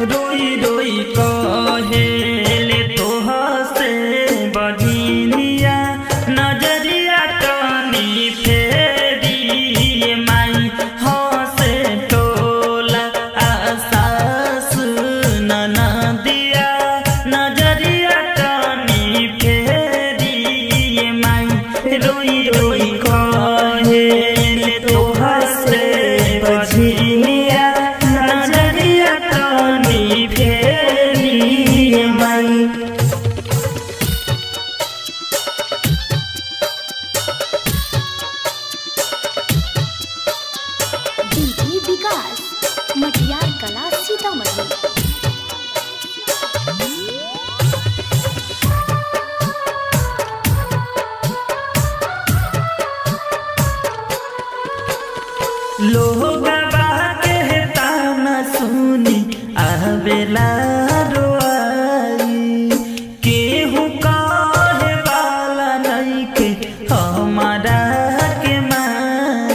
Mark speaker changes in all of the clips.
Speaker 1: रोई रोई कहेले तोहर से बजनिया नजरिया तनी फेरी माई हंसे टोला आसास ननदिया नजरिया तनी फेरी माई रोई रोई कहेले तोहर से बजनिया नजरिया तनी फेरी माई।
Speaker 2: डीजे विकास मटियार कला सीतामढ़ी।
Speaker 1: लोग बाके ताना सुनी आवेला रोआई केहू कहे वाला नहीं के हमारा के माई।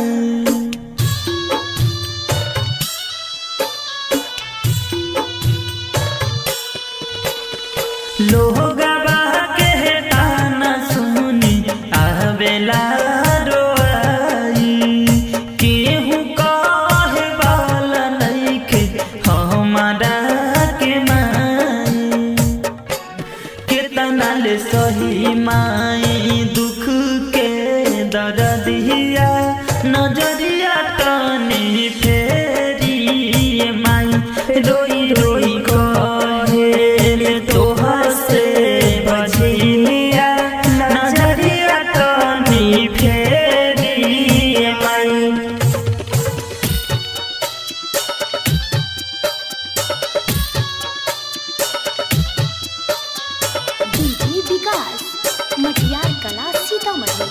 Speaker 1: लोग बाके ताना सुनी आवेला रोआई केहू कहे वाला नहीं के हमारा के माई। केतना ले सही माई दुख के दर्दिया नजरिया तनी फेरी माई रोई रोई कहेले तोहर से बजनिया नजरिया तनी फेरी माई।
Speaker 2: डीजे विकास मटियार कला सीतामढ़ी।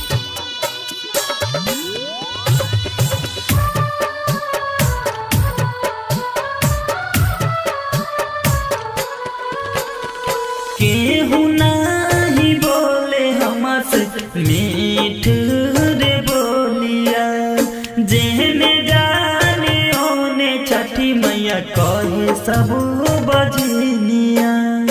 Speaker 1: केहू नहीं बोले हमसे मीठ रे बोलिया जेने जाने ओने छठी मैया कहे सब बजनिया।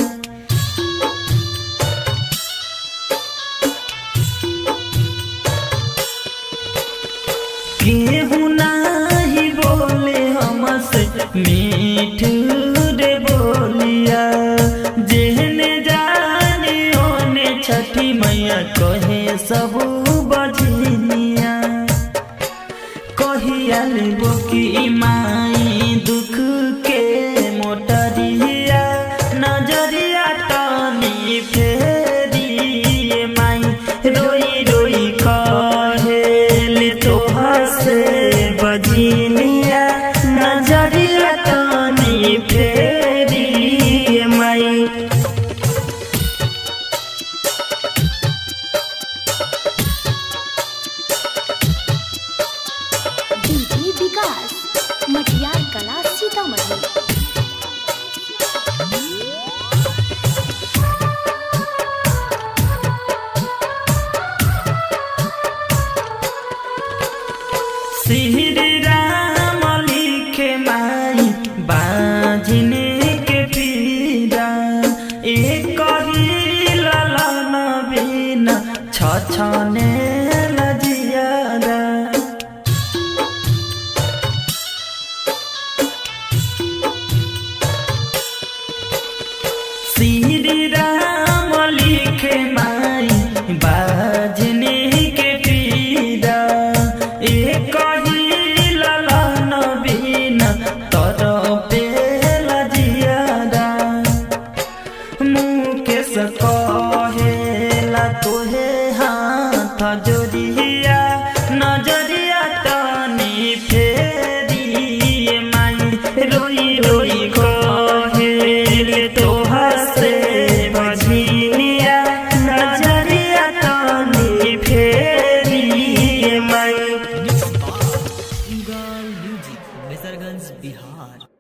Speaker 1: केहू नहीं बोले हमसे मीठ रे बोलिया जेने जाने ओने छठी मैया कहे सब बजनिया। कहिया लेबो की माई दुख के मोटरिया नजरिया तनी फेरी माई रोई रोई कहेले तोहर से बजनिया नजरिया तनी फेरी माई।
Speaker 2: डीजे विकास मटियार कला सीतामढ़ी।
Speaker 1: श्री राम लिखे माई बाजने के पीरा एक ही ललन बिना छछने लजियारा। श्री राम लिखे माई बाजने के पीरा एक ही ललन बिना तर पे लजियारा। मुकेश कहेला तोहे हाथ जोड़िया नजरिया तनी फेरी माई रोई रोई कहेले तोहर से बजनिया नजरिया तनी फेरी माई।
Speaker 3: म्यूजिक मेजरगंज बिहार।